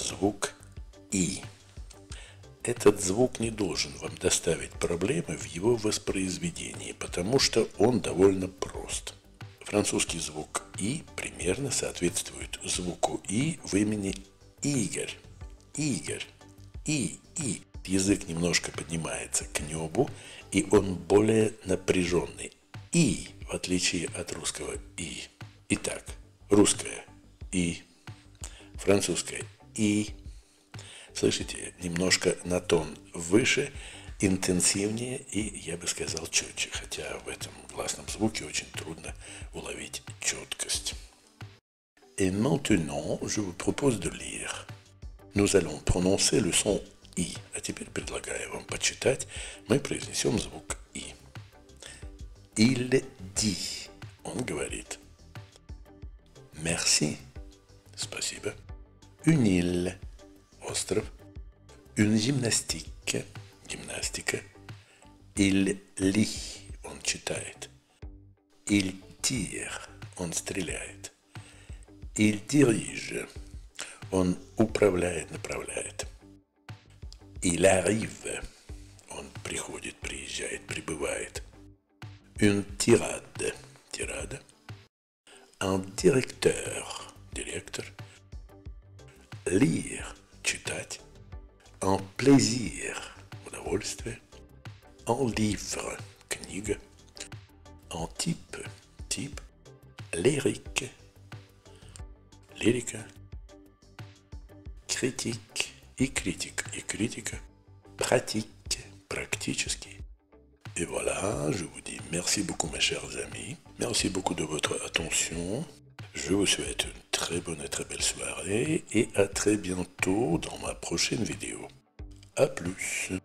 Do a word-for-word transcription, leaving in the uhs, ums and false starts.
звук «и». Этот звук не должен вам доставить проблемы в его воспроизведении, потому что он довольно прост. Французский звук «и» примерно соответствует звуку «и» в имени Игорь. Игорь. И, и. Язык немножко поднимается к небу, и он более напряженный. И, в отличие от русского «и». Итак, русское «и», французское «и». Слышите, немножко на тон выше, интенсивнее и, я бы сказал, четче, хотя в этом гласном звуке очень трудно уловить четкость. Et maintenant, je vous propose de lire. Nous allons prononcer le son «и». А теперь предлагаю вам почитать. Мы произнесем звук «и». Il dit. Он говорит. Merci. Спасибо. Une île. Остров. Une gymnastique. Гимнастика. Il lit. Он читает. Il tire. Он стреляет. Il dirige. Он управляет, направляет. Il arrive. Он приходит, приезжает, прибывает. Une tirade. Тирада. Un directeur. Директор. Lire. Читать. Un plaisir. Удовольствие. Un livre. Книга. Un type. Тип. Lyrique. Лирика. Critique. И критик. И критика. Pratique. Практически. Et voilà, je vous dis merci beaucoup mes chers amis. Merci beaucoup de votre attention. Je vous souhaite une très bonne et très belle soirée et à très bientôt dans ma prochaine vidéo. A plus.